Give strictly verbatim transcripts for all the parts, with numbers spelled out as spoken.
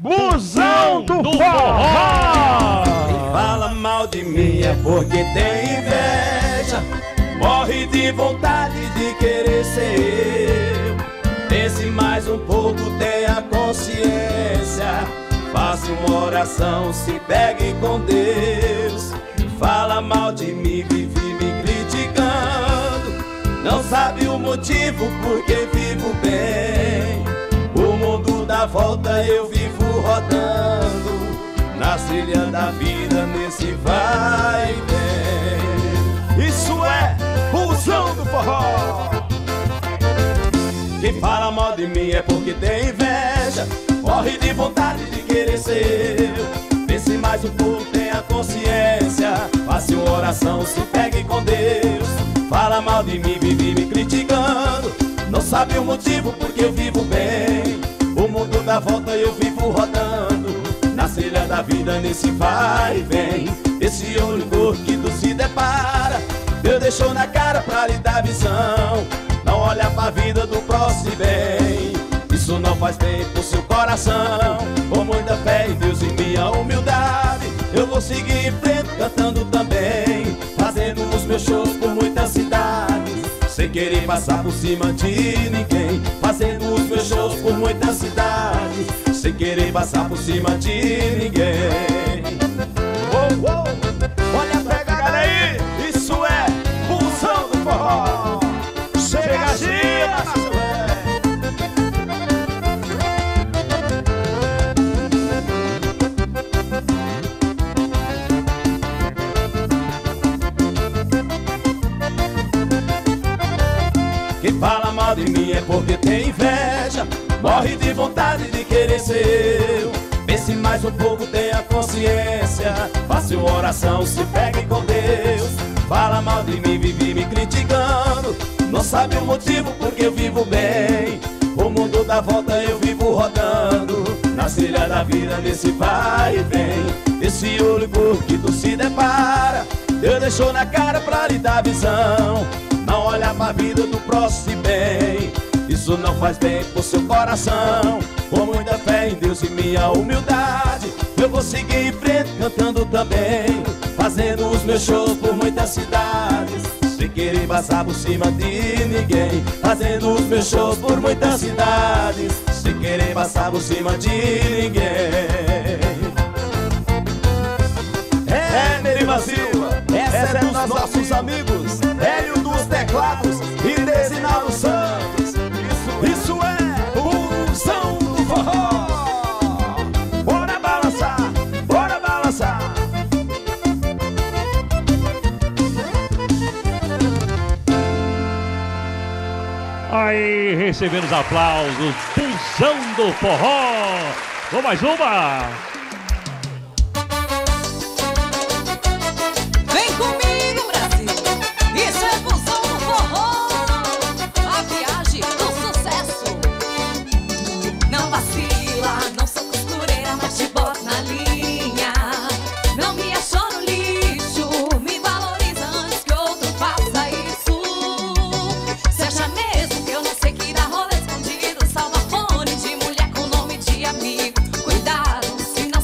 Busão do Forró. Quem fala mal de mim é porque tem inveja, morre de vontade de querer ser eu. Pense mais um pouco, tenha consciência, faça uma oração, se pegue com Deus. Fala mal de mim, vive me criticando, não sabe o motivo porque vivo bem. O mundo dá volta, eu vivo rodando na trilha da vida, nesse vai e vem. Isso é Busão do Forró. Quem fala mal de mim é porque tem inveja, morre de vontade de querer ser eu. Pense mais um pouco, tenha consciência, faça uma oração, se pegue com Deus. Fala mal de mim, vive me criticando, não sabe o motivo porque eu vivo bem. O mundo dá volta, eu vivo rodando na trilha da vida, nesse vai e vem. Esse olho cor que tu se depara, Deus deixou na cara pra lhe dar visão. Não olha pra vida do próximo bem, isso não faz bem pro seu coração. Com muita fé em Deus e minha humildade, eu vou seguir em frente cantando também, fazendo os meus shows por muitas cidades, sem querer passar por cima de ninguém. Fazendo os meus shows por muitas cidades, sem querer passar por cima de ninguém. Oh, oh. Olha a pegada aí, isso é Busão do Forró. Chega a gira, Márcio Velho. Quem fala mal de mim é porque tem inveja, morre de vontade de querer ser eu. Pense mais um pouco, tenha consciência, faça uma oração, se pegue com Deus. Fala mal de mim, vive me criticando, não sabe o motivo porque eu vivo bem. O mundo dá volta, eu vivo rodando na trilha da vida, nesse vai e vem. Esse olho cor que tu se depara, Deus deixou na cara pra lhe dar visão. Não olha pra vida do próximo bem, isso não faz bem pro seu coração. Com muita fé em Deus e minha humildade, eu vou seguir em frente cantando também, fazendo os meus shows por muitas cidades, sem querer passar por cima de ninguém. Fazendo os meus shows por muitas cidades, sem querer passar por cima de ninguém. É, Neriva Silva, essa é dos nossos amigos Hélio dos Teclados e Desinaldo Santos. Isso é Busão do Forró. Bora balançar, bora balançar. Aí, recebendo os aplausos, Busão do Forró. Vamos mais uma. Vem comigo, Brasil. Isso é Busão do Forró, a viagem do sucesso. Não vacila, não sou costureira, mas te boto na linha. Não me achou no lixo, me valoriza antes que outro faça isso. Você acha mesmo que eu não sei que dá rolê escondido, salva fone de mulher com nome de amigo? Cuidado, se não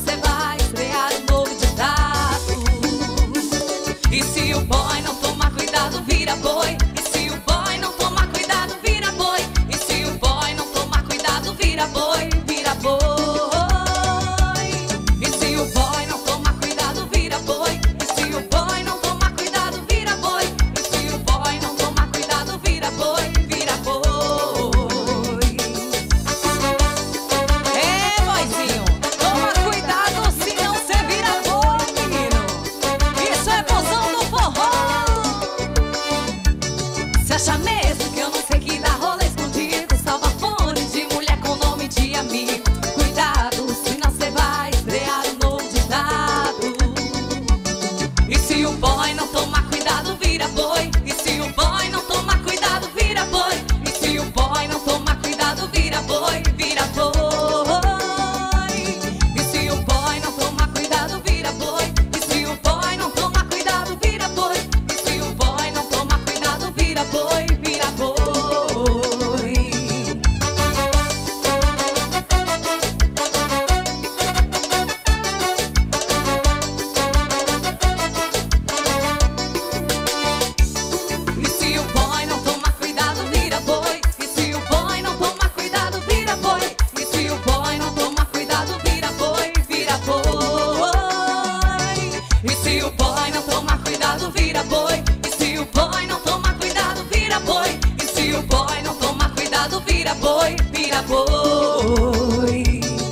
se o boy não tomar cuidado, vira boi. E se o boy não tomar cuidado, vira boi. E se o boy não tomar cuidado, vira boi, vira boi.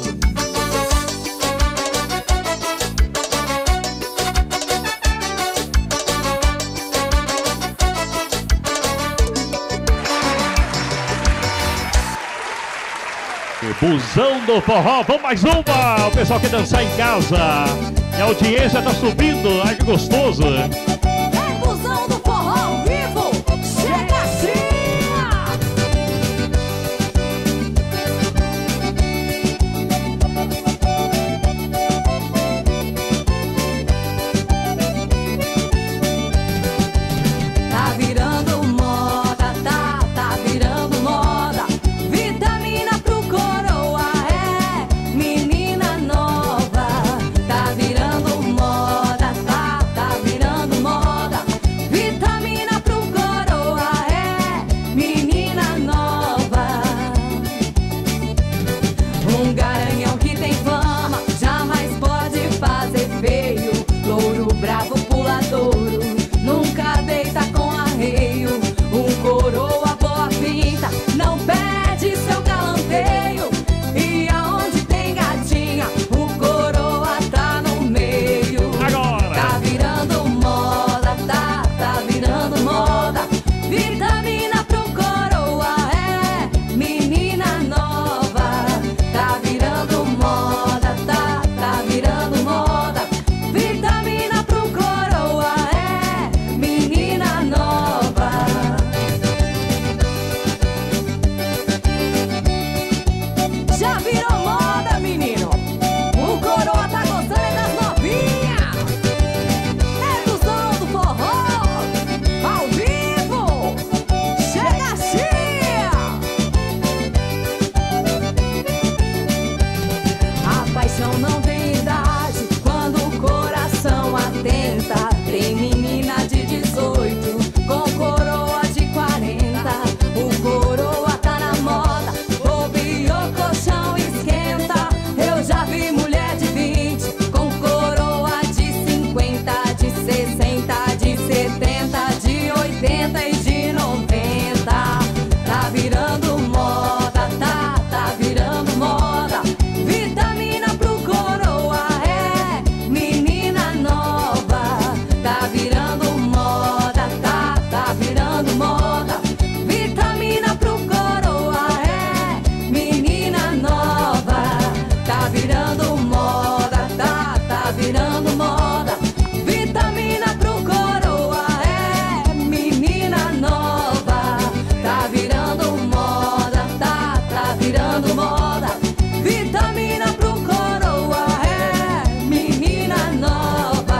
Busão do Forró, vamos mais uma! O pessoal quer dançar em casa. E a audiência tá subindo, ai que gostoso! É Busão do Forró ao vivo, chega assim! Tá virando moda, tá, tá virando moda. Vitamina pro coroa, é menina nova. Tá virando moda, tá, tá virando moda. Vitamina pro coroa, é menina nova. Um garanhão que tem fama, jamais pode fazer feio. Louro bravo puladouro, nunca deita com arreio. Um coroa boa pinta, não perde seu galanteio. E aonde tem gatinha, o coroa tá no meio. Agora! Tá virando moda, tá, tá virando moda. Vitamina pro coroa, é menina nova. Tá virando moda, tá, tá virando moda. Vitamina pro coroa, é menina nova. Já virou moda, menino. O coroa tá gostando é das novinhas. É do som do forró, ao vivo. Chega assim. A paixão não tem idade quando o coração atenta. Tem menina de dezoito com coroa de quarenta. O coroa tá na moda, bobeou, colchão esquenta. Eu já vi mulher de vinte com coroa de cinquenta, de sessenta, de setenta, de oitenta e de noventa. Tá virando moda, tá, tá virando moda. Vitamina pro coroa, é menina nova. Tá virando moda, tá, tá virando moda. Vitamina pro coroa, é menina nova. Tá virando moda, tá, tá virando moda. Vitamina pro coroa, é menina nova. Tá virando moda, tá, tá virando moda. Vitamina pro coroa, é menina nova.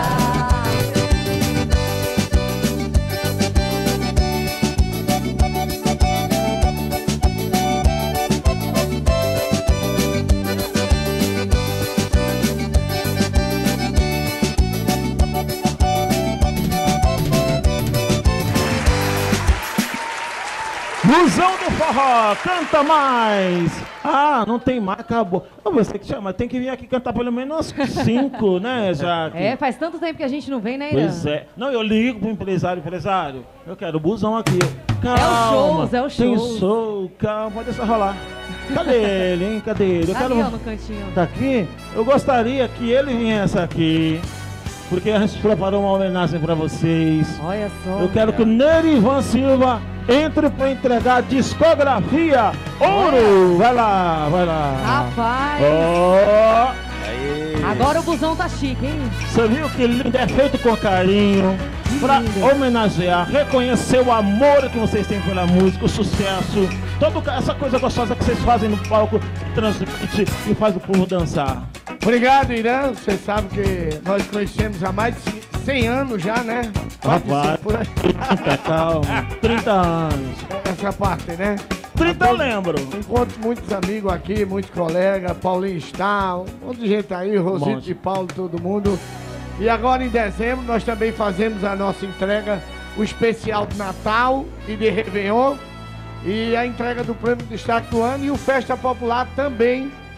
Busão do Forró, canta mais! Ah, não tem mais, acabou. Ah, você que chama, tem que vir aqui cantar pelo menos cinco, né, Jaque? É, faz tanto tempo que a gente não vem, né, Irã? Pois é. Não, eu ligo pro empresário, empresário, eu quero o busão aqui. Calma, É o shows, é o tem shows. show, calma, pode deixar rolar. Cadê ele, hein? Cadê ele? Eu Tá quero... ali, ó, no cantinho. Tá aqui? Eu gostaria que ele viesse aqui, porque a gente preparou uma homenagem pra vocês. Olha só. Eu quero que o Nerivan Silva entre para entregar a discografia Ouro. Vai lá, vai lá. Rapaz, Ó, agora o busão tá chique, hein? você viu que lindo? É feito com carinho, pra lindo. homenagear, reconhecer o amor que vocês têm pela música, o sucesso, toda essa coisa gostosa que vocês fazem no palco, transmite e faz o povo dançar. Obrigado, Irã. Você sabe que nós conhecemos há mais de cem anos já, né? Rapaz, Por aí. calma, trinta anos. Essa parte, né? trinta eu lembro. Encontro muitos amigos aqui, muitos colegas, Paulinho está, um monte de gente aí, Rosito monte. e Paulo, todo mundo. E agora em dezembro nós também fazemos a nossa entrega, o especial de Natal e de Réveillon, e a entrega do Prêmio de Destaque do Ano e o Festa Popular também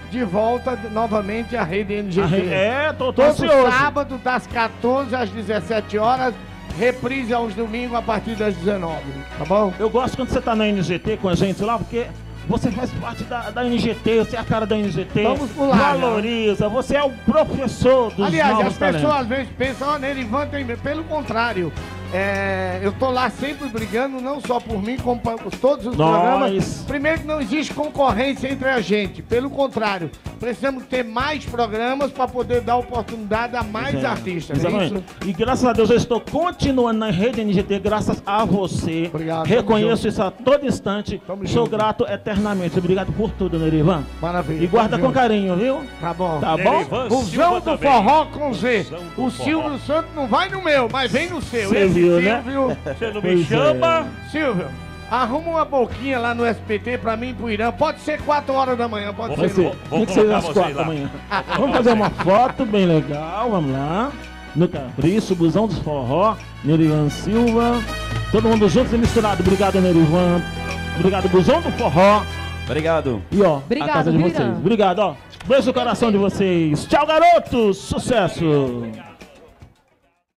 de volta novamente à Rede N G T. A re- É, tô, tô Todo ansioso. sábado, das quatorze às dezessete horas, reprise aos domingos a partir das dezenove, tá bom? Eu gosto quando você tá na N G T com a gente lá, porque você faz parte da, da N G T, você é a cara da N G T. Vamos pular, valoriza, você é o professor dos Aliás, novos as pessoas talentos. às vezes pensam, ó, Nerivan tem medo. Pelo contrário, é, eu tô lá sempre brigando, não só por mim, como por todos os Nós. programas. Primeiro que não existe concorrência entre a gente, pelo contrário, precisamos ter mais programas para poder dar oportunidade a mais É, artistas, não é exatamente. isso? E graças a Deus eu estou continuando na Rede N G T, graças a você. Obrigado, tamo Reconheço junto. isso a todo instante. Tamo Sou junto. grato eternamente. Obrigado por tudo, Nerivan. Maravilha. E guarda tamo com junto. carinho, viu? Tá bom. Tá bom? Nerivan Busão Silva do também. forró com Z. Busão do O forró. Silvio Santos não vai no meu, mas vem no seu. Você Esse viu, né? Silvio. Você não Pois me é. chama? Silvio, arruma uma boquinha lá no S B T pra mim e pro Irã. Pode ser quatro horas da manhã, pode Vai ser. ser. vou- vou Tem que ser colocar às vocês quatro da lá. manhã. Vamos fazer uma foto bem legal, vamos lá. No Capricho, Busão dos Forró, Nerivan Silva. Todo mundo juntos e misturado. Obrigado, Nerivan. Obrigado, Busão do Forró. Obrigado. E ó, Obrigado, a casa de viu, vocês. Irã? Obrigado, ó. Beijo no coração de vocês. Tchau, garotos. Sucesso.